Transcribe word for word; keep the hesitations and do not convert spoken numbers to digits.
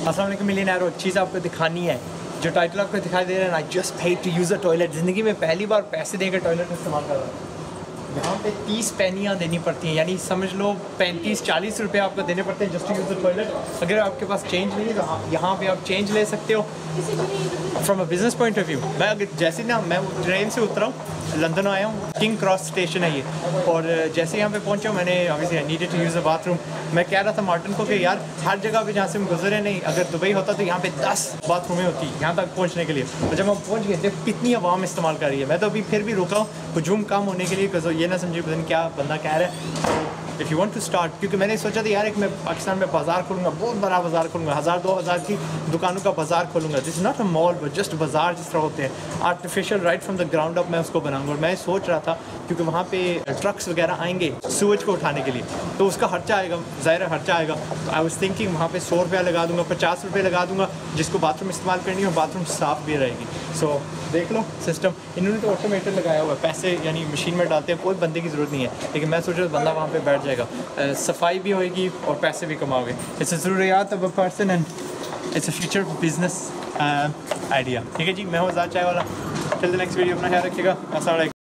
अस्सलाम वालेकुम मिलियनेयर, एक चीज़ आपको दिखानी है। जो टाइटल आपको दिखाई दे रहा है ना, just paid to use a toilet. ज़िंदगी में पहली बार पैसे देकर टॉयलेट इस्तेमाल कर रहा हूँ। यहाँ पे तीस पैनियाँ देनी पड़ती हैं, यानी समझ लो पैंतीस चालीस रुपये आपको देने पड़ते हैं just to use the toilet. अगर आपके पास चेंज नहीं है तो यहाँ पे आप चेंज ले सकते हो। From a business point of view, मैं अगर जैसे ना मैं ट्रेन से उतरा हूँ, लंदन आया हूँ, किंग क्रॉस स्टेशन है ये, और जैसे यहाँ पे पहुँचा हूँ मैंने obviously I needed to use the bathroom. मैं कह रहा था मार्टिन को कि यार हर जगह पे जहाँ से हम गुजरे नहीं, अगर दुबई होता तो यहाँ पे दस बाथरूमें होती यहाँ तक पहुँचने के लिए। तो जब हम पहुँच गए देखो कितनी आवाम इस्तेमाल कर रही है। मैं तो अभी फिर भी रुका हूँ हजूम कम होने के लिए, बिकॉज ये ना समझिए पता नहीं क्या बंदा कह रहा है। If you want to start, क्योंकि मैंने सोचा था यार एक मैं पाकिस्तान में बाज़ार खोलूँगा, बहुत बड़ा बाज़ार खोलूँगा, हज़ार दो हज़ार की दुकानों का बाज़ार खोलूँगा। This is not a mall but just बाज़ार जिस तरह होते हैं, artificial right from the ground up मैं उसको बनाऊँगा। और मैं सोच रहा था क्योंकि वहाँ पे ट्रक्स वगैरह आएंगे सूरज को उठाने के लिए, तो उसका खर्चा आएगा, ज़ाहिर खर्चा आएगा। तो आई वाज थिंकिंग वहाँ पे सौ रुपया लगा दूँगा, पचास रुपये लगा दूँगा, जिसको बाथरूम इस्तेमाल करनी हो बाथरूम साफ़ भी रहेगी। सो so, देख लो सिस्टम, इन्होंने तो ऑटोमेटेड लगाया हुआ है, पैसे यानी मशीन में डालते हैं, कोई बंदे की ज़रूरत नहीं है। लेकिन मैं सोच रहा बंदा वहाँ पे बैठ जाएगा, सफाई भी होएगी और पैसे भी कमाओगे। इट्स अ ज़रूरियात of a person and it's a future business idea. ठीक है जी, मैं हूँ आज़ाद चाय वाला। टिल द नेक्स्ट वीडियो, अपना ख्याल रखिएगा। अस्सलाम वालेकुम।